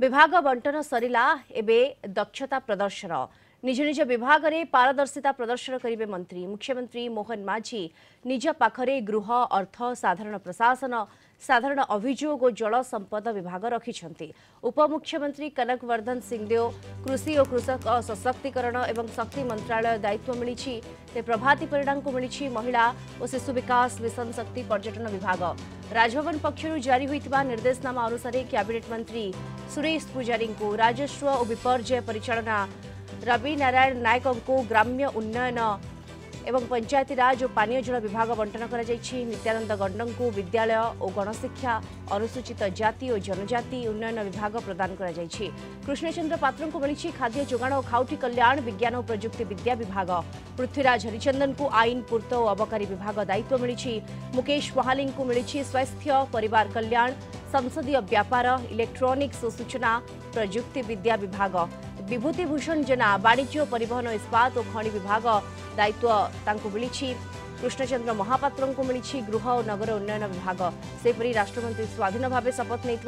विभाग बंटन सरिला एबे दक्षता प्रदर्शन निज निज विभाग में पारदर्शिता प्रदर्शन करेंगे मंत्री। मुख्यमंत्री मोहन माझी निज पाखरे गृह अर्थ साधारण प्रशासन साधारण अभियोग और जल संपद विभाग रखिछंती। उपमुख्यमंत्री कनकवर्धन सिंहदेव कृषि और कृषक सशक्तिकरण एवं शक्ति मंत्रालय दायित्व मिली। प्रभाती परिणाम को मिली महिला और शिशु विकास मिशन शक्ति पर्यटन विभाग। राजभवन पक्षर जारी होता निर्देशनामा अनुसार कैबिनेट मंत्री सुरेश पुजारी को राजस्व और विपर्यय परिचालना, रवि नारायण नायक को ग्राम्य उन्नयन एवं पंचायती राज और पानीय जल विभाग बंटन कर नित्यानंद गंडं को विद्यालय और गणशिक्षा, अनुसूचित जाति और जनजाति उन्नयन विभाग प्रदान कर कृष्णचंद्र पात्र को मिली खाद्य जोगाण और खाउटी कल्याण, विज्ञान और प्रजुक्ति विद्या विभाग। पृथ्वीराज हरिचंदन को आईन पूर्त और अबकारी विभाग दायित्व मिली। मुकेश महाली को मिली स्वास्थ्य परिवार कल्याण, संसदीय व्यापार, इलेक्ट्रोनिक्स और सूचना प्रजुक्ति विद्या विभाग। विभूति भूषण जेना वाणिज्य परिवहन इस्पात और खनि विभाग दायित्व मिली। कृष्णचंद्र महापात्र को मिली गृह और नगर उन्नयन विभाग। सेपरी राष्ट्रमंत्री स्वाधीन भाव शपथ नहीं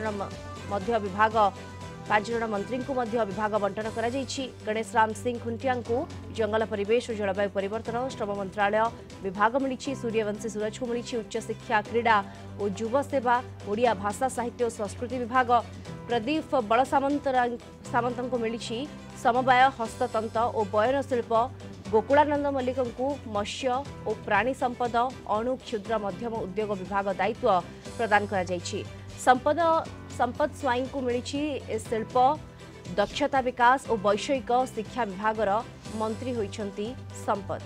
5 जन मंत्री को विभाग बंटन कर गणेश राम सिंह खुंटिया को जंगल परिवेश और जलवायु परिवर्तन श्रम मंत्रालय विभाग मिली। सूर्यवंशी सूरज को मिली उच्च शिक्षा, क्रीड़ा और युव सेवा, ओडिया भाषा साहित्य और संस्कृति विभाग। प्रदीप बल सामंत को मिली समवाय, हस्ततंत्र और बयन शिल्प। गोकुलानंद मल्लिक को मत्स्य और प्राणी संपद, अणु क्षुद्र मध्यम उद्योग विभाग दायित्व प्रदान कर संपद स्वाई को मिली शिल्प, दक्षता विकास और वैषयिक शिक्षा विभाग मंत्री होइछंती संपद।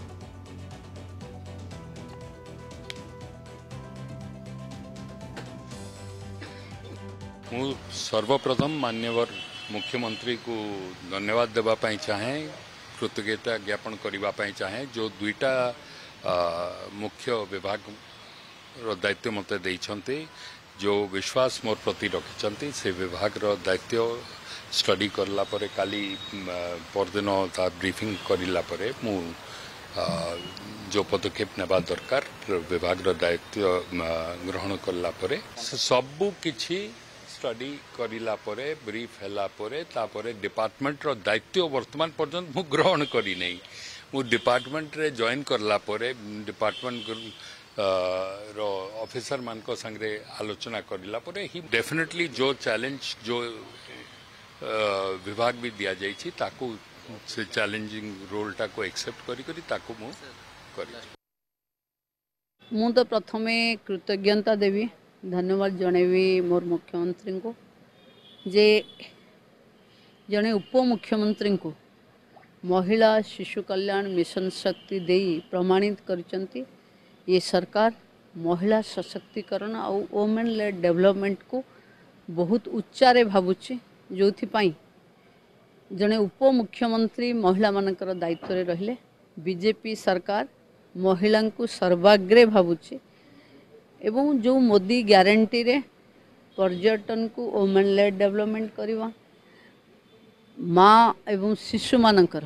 मु सर्वप्रथम मान्यवर मुख्यमंत्री को धन्यवाद देवाई चाहे, कृतज्ञता ज्ञापन करने चाहे जो दुईटा मुख्य विभाग दायित्व मत देइछंती, जो विश्वास मोर प्रति रखिछंती से विभाग दायित्व स्टडी करला परे काली परदिन ता ब्रीफिंग करला परे मु जो पदक्षेप नेबा दरकार विभाग दायित्व ग्रहण करला परे सबु किछि स्टडी करिला परे ब्रीफ हैला परे तापरे डिपार्टमेंट रो दायित्व वर्तमान पर्यंत मु ग्रहण करी नहीं। मु डिपार्टमेंट रे जॉइन करला परे डिपार्टमेंट रो ऑफिसर मान को संगे आलोचना करला परे ही डेफिनेटली जो चैलेंज जो विभाग भी दिया जाइछि ताकू से चैलेंजिंग रोल टा को एक्सेप्ट करी करी ताकू मु करी। मु तो प्रथमे कृतज्ञता देवी, धन्यवाद जनैबी मोर मुख्यमंत्री को जे जने उपमुख्यमंत्री को महिला शिशु कल्याण मिशन शक्ति देई प्रमाणित करचंती। ये सरकार महिला सशक्तिकरण और वुमेन लेड डेवलपमेंट को बहुत उच्चारे भावुची, जो जने उपमुख्यमंत्री महिला मानकर दायित्व रे रहिले। बीजेपी सरकार महिला को सर्वाग्रे भावुची एवं जो मोदी ग्यारंटी रे पर्यटन को वुमेन लेड डेवलपमेंट करवा, माँ एवं शिशु मानकर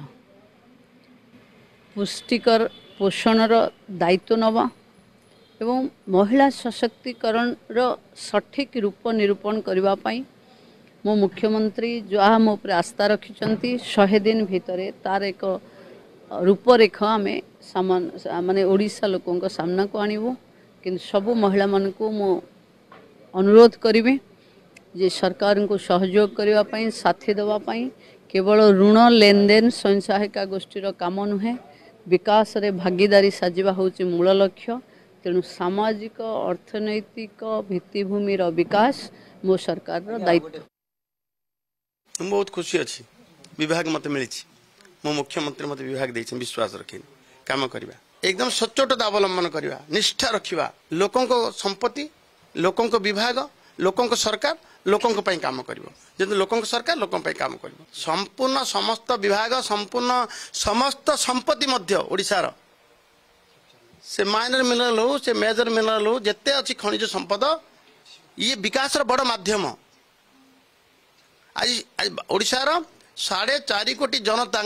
पुष्टिकर पोषणर दायित्व नवा एवं महिला सशक्तिकरण सठिक रूप निरूपण करने मो मुख्यमंत्री जहाँ मो पर आस्था रखिंट 100 दिन भितर तार एक रूपरेखा आम माने ओडिशा लोकों का सामना को आणबू। कि सबू महिला मान को मो अनुरोध करी जे सरकार को सहयोग करने साथी देवाई केवल ऋण लेनदेन स्वयं सहायिका गोष्ठीर काम नुहे, विकास रे भागीदारी साजिबा होची मूल लक्ष्य। तेणु सामाजिक अर्थनैतिक भित्तिभूमिर विकास मो सरकार दायित्व। बहुत खुशी अच्छी विभाग मत मिली, मो मुख्यमंत्री मत विभाग दे विश्वास रखी काम करवा एकदम सचोटता अवलंबन करवा, निष्ठा रखा, लोकों को संपत्ति, लोकों को विभाग, लोकों को सरकार, लोकों को काम कर लोकों को सरकार लोकों काम कर संपूर्ण समस्त विभाग संपूर्ण समस्त संपत्ति मध्य ओडिशार से माइनर मिनरल हो से मेजर मिनरल हो जिते अच्छी खनिज संपद ये विकास बड़ माध्यम। आज ओडिशार 4.5 कोटी जनता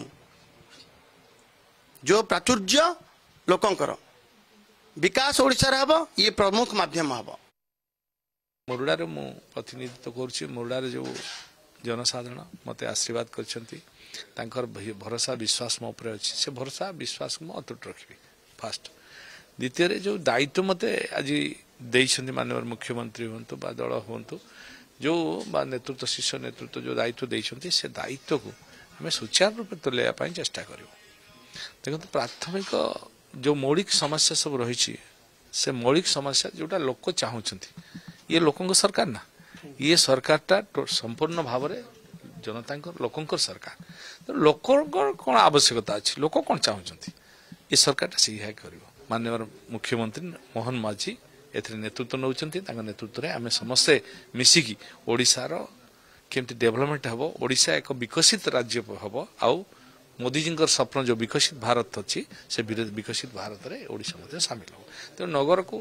जो प्राचुर्य लोकंकर विकास ओडिशार हबो ये प्रमुख माध्यम हबो। मुरुडार मु प्रतिनिधित्व करुच्ची मुरुडार जो जनसाधारण मत आशीर्वाद कर भरोसा विश्वास मो उपर अच्छी से भरोसा विश्वास को अतुट रखी फास्ट द्वितीय जो दायित्व मत आज देइछन्ति माननीय मुख्यमंत्री हूँ बा दल हूँ जो बा नेतृत्व शीर्ष नेतृत्व जो दायित्व देइछन्ति से दायित्व को आम सुचारू रूप तुलैया चेष्टा करूँ। देखो प्राथमिक जो मौलिक समस्या सब रही से मौलिक समस्या जोटा लोक चाहूँगी ये लोकों सरकार ना ये सरकारटा संपूर्ण भाव में जनता लोकों सरकार तो लोकों कौन आवश्यकता अच्छी लोक कौन चाहूँगी ये सरकारटा से कर माननीय मुख्यमंत्री मोहन माझी ए नेतृत्व नौकरी नेतृत्व में आम समस्ते मिसिकी ओडिशार केमती डेवलपमेंट हम ओडिशा एक विकसित राज्य हम आउ मोदी जी स्वप्न जो विकसित भारत अच्छी से विकसित भारत में ओडिशा मध्य सामिल हो तो नगर को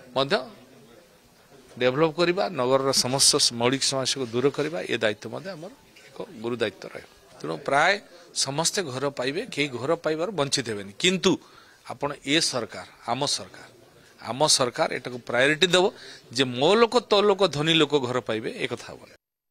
डेभलप करवा नगर समस्त मौलिक समस्या को दूर करवा ये दायित्व आमर एक गुरु दायित्व रहे तेणु प्राय समस्ते घर पाइबे कई घर पाइबार वंचित हेबेनि किंतु आपण ये सरकार आम सरकार एटा को प्रायोरिटी देव जे मो लोक तो लोक धनी लोक घर पाइबे एक कथा बोले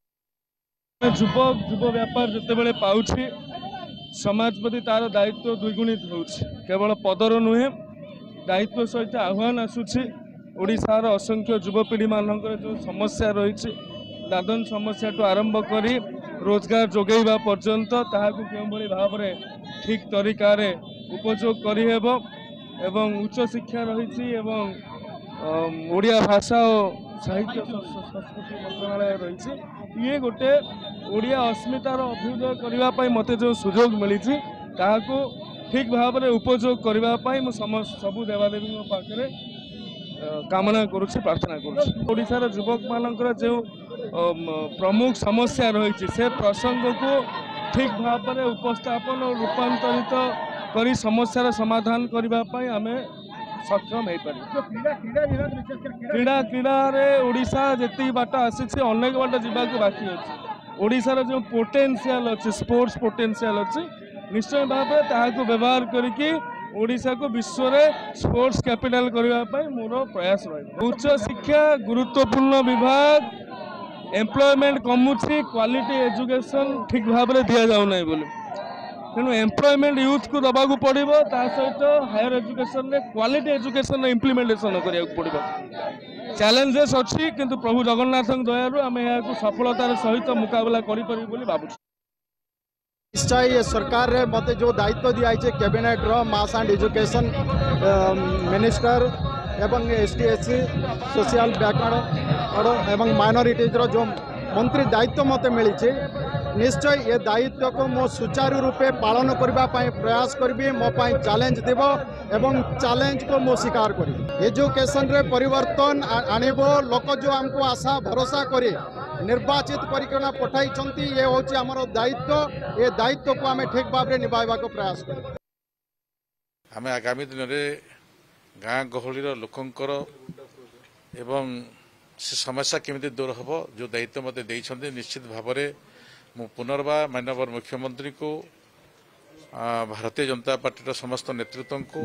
युवक युव व्यापार जितेबाला पाउछि समाज प्रति तार दायित्व द्विगुणित होउछि केवल पदर नुहे दायित्व सहित आह्वान आसुछि ओडिशार असंख्य युवपीढ़ी मानकर जो समस्या रही दादन समस्या टू आरंभ करी रोजगार जोगेबा पर्यंत ताहाकु केउ भली भाव में ठीक तरीका रे उपयोग करी हेबो एवं उच्च शिक्षा रही एवं ओडिया भाषा और साहित्य संस्कृति मंत्रालय रही ये गोटे ओडिया अस्मितार अभ्युदय करने मत जो सुजोग मिली ताहाकु ठीक भाव में उपयोग करने सबू देवादेवी पाखे कामना करुच्ची प्रार्थना करुशार युवक मानकर जो प्रमुख समस्या रही से प्रसंग को ठीक भाव में उपस्थापन और रूपांतरित करी समस्यार समाधान करने आम सक्षम हो पार क्रीड़ा क्रीड़ा ओडिशा जी बाट आसी अनेक बाट जावाक बाकी अच्छे ओडिशार जो पोटेंशियल अच्छी स्पोर्ट्स पोटेंशियल अच्छी निश्चय भाव में व्यवहार करके ओडिशा को विश्व में स्पोर्ट्स कैपिटल करने मोर प्रयास रही उच्च शिक्षा गुरुत्वपूर्ण विभाग एम्प्लॉयमेंट कमुची क्वालिटी एजुकेशन ठीक भाव में दि जाऊना बोली तेणु एम्प्लॉयमेंट यूथ को दबाक पड़ो सहित हायर एजुकेशन रे क्वालिटी एजुकेशन इम्प्लीमेंटेशन करा पड़ो चैलेंजेस अच्छी किंतु प्रभु जगन्नाथ दयालु आम यहाँ सफलतार सहित मुकाबला करें भावुँ निश्चय ये सरकार रे मते जो दायित्व दिया कैबिनेट रो मास एंड एजुकेशन मिनिस्टर एवं एसटी सोशल बैकवर्ड एवं माइनॉरिटीज रो जो मंत्री दायित्व मते मिली निश्चय ये दायित्व को मो सुचारू रूपे पालन करने प्रयास करी मो चैलेंज देव एवं चैलेंज को मो स्वीकार करी एजुकेशन रे परिवर्तन आनिबो लोक जो हमको आशा भरोसा करे निर्वाचित करके पठाई ये हूँ आमर दायित्व ये दायित्व को आम ठीक भाव में निभाइबा को प्रयास करें आम आगामी दिन में गाँ गहलीर लोकंकर एवं से समस्या केमिति दूर हम जो दायित्व मत देइछन्ते निश्चित भाव में मु पुनर्बार माननीय मुख्यमंत्री को भारतीय जनता पार्टी समस्त नेतृत्व को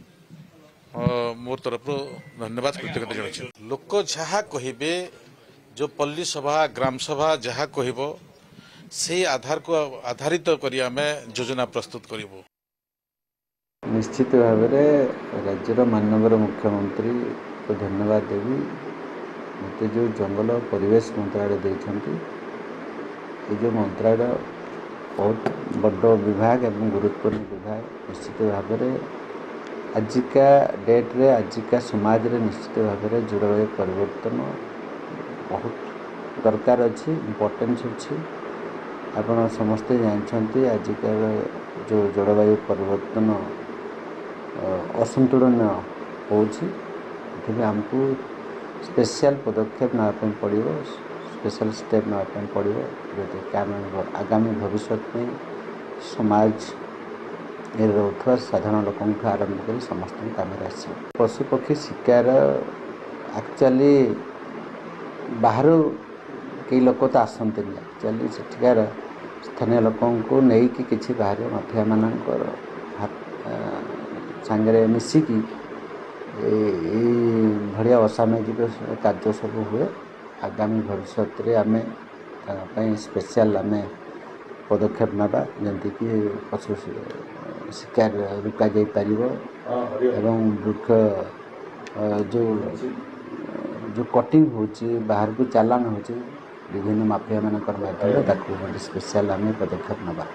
मोर तरफ धन्यवाद कृतज्ञता जनाइछि लोक जहाँ कहिबे जो पल्ली सभा ग्राम सभा जहाँ कहब से आधार को आधारित करी आमे योजना प्रस्तुत करिवो निश्चित भाव में राज्यर माननीय मुख्यमंत्री को धन्यवाद देवी मत जो जंगल परिवेश मंत्रालय देते ये जो मंत्रालय बहुत बड़ विभाग एवं गुरुत्वपूर्ण विभाग निश्चित भाव में आजिका डेट रे आजिका समाज रे निश्चित भाव में जलवायु परिवर्तन बहुत दरकार अच्छी इम्पोर्टेंस अच्छी आपण समस्ते जानते आजिकार जो जलवायु परिवर्तन असंतुलन होमको स्पेशल पदक्षेप नापी पड़ो स्पेशल स्टेप नापी पड़ो जोटा कि आम आगामी भविष्य में समाज रोथुआ साधारण लोक आरंभ कर समस्त कम पशुपक्षी शिकार एक्चुअली बाहर कई लोक तो आसते एक्चुअली सेठिकार स्थानीय लोकों को लेकिन किसी बाहर माफिया मानकर सांगे मिसिकी भाया असामाजिक कार्य सब हुए आगामी भविष्य में आम स्पेशल आम पदक्षेप नवा जमीक पशु शिकार रुका जाई पारिबो एवं वृक्ष जो जो कटिंग होची बाहर को चालान होची विभिन्न माफिया मानकर माध्यम स्पेशल आम पदक्षेप नवा।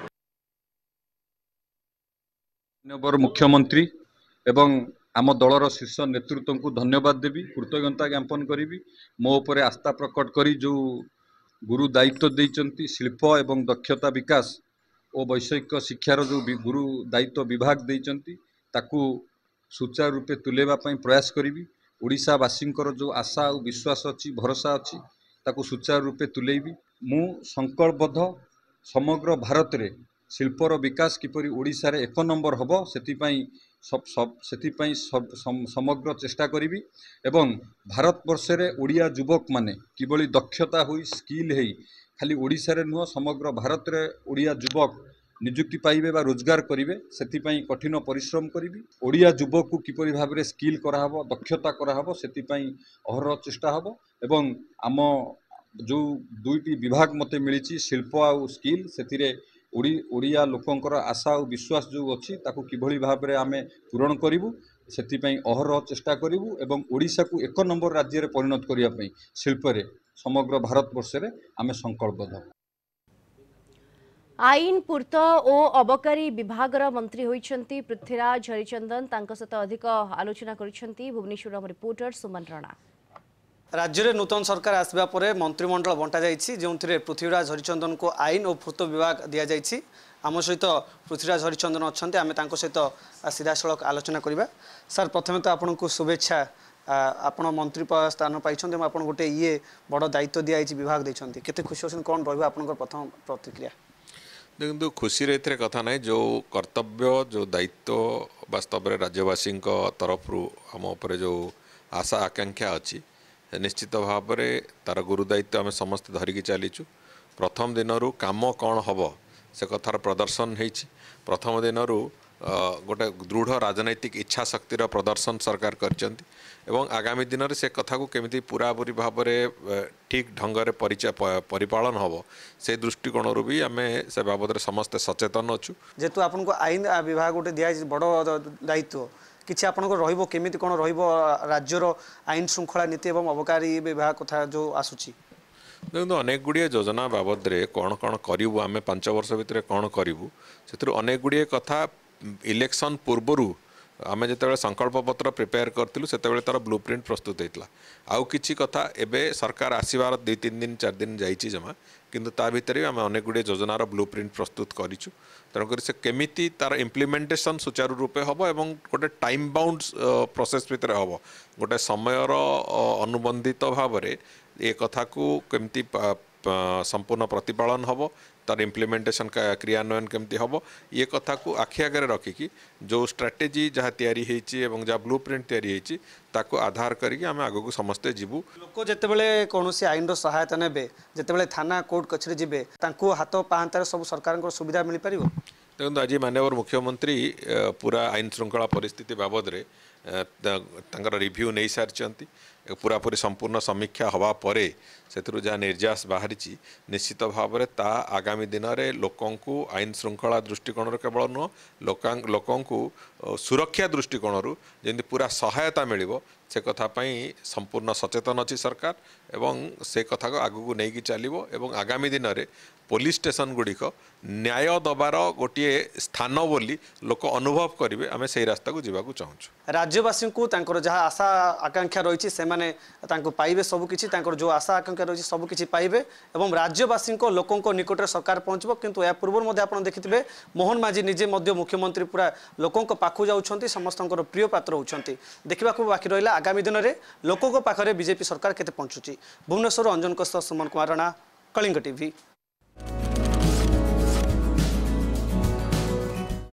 माननीय मुख्यमंत्री एवं आम दलर शीर्ष नेतृत्व को धन्यवाद देवी कृतज्ञता ज्ञापन करी मो उपरे आस्था प्रकट करी जो गुरु दायित्व देइचंती शिल्प एवं दक्षता विकास और वैषयिक शिक्षार जो गुरु दायित्व विभाग देइचंती ताकू सुचारू रूपे तुलेबा पई प्रयास करी ओडिशावासी जो आशा और विश्वास अच्छी भरोसा अच्छी ताकू सुचारू रूपे तुलेबी मु संकल्पबद्ध समग्र भारत रे शिल्पर विकास किपरि ओडिशा रे 1 नंबर हबो सेतिपई समग्र चेष्टा करी एवं भारत वर्ष रे ओडिया युवक माने किबळी दक्षता होई स्किल हेई खाली ओडिशा रे नुह समग्र भारत रे ओडिया युवक नियुक्ति पाइबे बा रोजगार करिवे सेतिपई कठिन परिश्रम करी ओडिया युवक को किपरि भाव रे स्किल करा हबो दक्षता करा हबो सेतिपई अहर चेष्टा हबो एवं आम जो दुईटी विभाग मते मिली शिल्प आ स्किल से ओडिया लोकंकर आशा और विश्वास जो अच्छी ताकू किभली भाव में आम पूरण करूँ से अहर चेष्टा करूँ एवं ओडिशा को 1 नंबर राज्य में परिणत करने शिल्परे समग्र भारत वर्ष में आम संकल्पबद्ध। आईन पूर्त और अबकारी विभागर मंत्री होइछंती पृथ्वीराज हरिचंदन तांको सहित अधिक आलोचना करिछंती भुवनेश्वर रिपोर्टर सुमन राणा। राज्य में नूतन सरकार आसवा पर मंत्रिमंडल बंटा जाइछि जोंथिरे पृथ्वीराज हरिचंदन को आईन और पूर्त विभाग दिया जाइछि। आम सहित पृथ्वीराज हरिचंदन अच्छा आम सहित सीधा सड़क आलोचना करवा। सर प्रथम तो आपन को शुभेच्छा आपण मंत्री स्थान पाई आप गोटे ये बड़ दायित्व दिखाई विभाग देते केते खुशी अच्छे कौन रहा प्रथम प्रतिक्रिया? देखो खुशी रे कथा ना जो कर्तव्य जो दायित्व वास्तव में राज्यवासी तरफ आम उपर जो आशा आकांक्षा अच्छी निश्चित भाव में तार गुरुदायित्व आम समस्त धरिकी चलीचु। प्रथम दिन काम कौन हम से कथार प्रदर्शन होती प्रथम दिन गोटे दृढ़ राजनैतिक इच्छा शक्तिर प्रदर्शन सरकार करचंती एवं आगामी दिन में से कथा को केमिति पूरापूरी भाव में ठीक ढंग से परिपालन हम से दृष्टिकोण भी आम से बाबद समस्ते सचेतन अच्छु। जेतु आपन आईन विभाग गोटे दिया बड़ दायित्व किसी आपन केमिति कौन राज्यर आईन श्रृंखला नीति एवं अबकारी विभाग कथा जो आसूची? देखो अनेक गुड़िए योजना बाबद कौन कौन करूँ आम 5 वर्ष भितर कौन करूँ से अनेक गुड़िए कथा इलेक्शन पूर्वर आम जो संकल्प पत्र प्रिपेयर करूँ से तार ब्लू प्रिंट प्रस्तुत होता आउ किछि कथा एबे सरकार आसबार 2-3 दिन 4 दिन जाइए जमा किंतु ता भितर आम अनेक गुड़िए योजनार ब्लू प्रिंट प्रस्तुत करूँ तेणुक से केमिति तार इम्प्लीमेंटेशन सुचारू रूपे हम एवं गोटे टाइम बाउंड प्रोसेस भितर हम गोटे समयर अनुबंधित भाव में ये कथा को केमिति संपूर्ण प्रतिपालन हम तार इम्प्लीमेंटेशन क्रियान्वयन केमती हम ये कथा को आखि आगे रखिकी जो स्ट्राटेजी जहाँ तैयारी होती है जहाँ ब्लू प्रिंट तैयारी होती ताको आधार करके आम आग को समस्ते जीवु। लोक जितेबाला कौन आईन सहायता ने जितेबाला थाना कोर्ट कचेरी जीवे हाथ पाहांतार सब सरकार सुविधा मिल पार? देखो आज माननीय मुख्यमंत्री पूरा आईन श्रृंखला परिस्थिति बाबद रिव्यू नहीं सारी पूरापूरी संपूर्ण समीक्षा हवा परे से जहाँ निर्यास बाहरी निश्चित भाव में ता आगामी दिन में लोकों को आईन श्रृंखला दृष्टिकोण केवल नुह लोकों को सुरक्षा दृष्टिकोण जमी पूरा सहायता मिल से कथापी संपूर्ण सचेतन अच्छी सरकार एवं से कथा को आगू नहीं चलो एवं आगामी दिन में पुलिस स्टेशन गुड़िक न्याय दबार गोटे स्थान बोली लोक अनुभव करेंगे आम से रास्ता को जीवा चाहूँ। राज्यवासी को जहाँ आशा आकांक्षा रही से पाइबे सबकि जो आशा आकांक्षा रही सबकि पाइबे एवं राज्यवासी लोकों निकट सरकार पहुँचब किंतु या पूर्व आप देखिए मोहन माझी निजे मुख्यमंत्री पूरा लोकों पाखु जाऊँच समस्त प्रिय पात्र होती देखा बाकी रहा आगामी दिन में लोकों पाखे बीजेपी सरकार केते पहुँचुची। भुवनेश्वर अंजन सुमन कुमार राणा कलिंग टीवी।